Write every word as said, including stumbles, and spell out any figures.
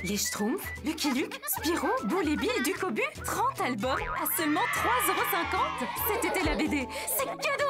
Les Schtroumpfs, Lucky Luke, Spirou, Boule et Bill du Cobu, trente albums à seulement trois euros cinquante. Cet été la B D, c'est cadeau!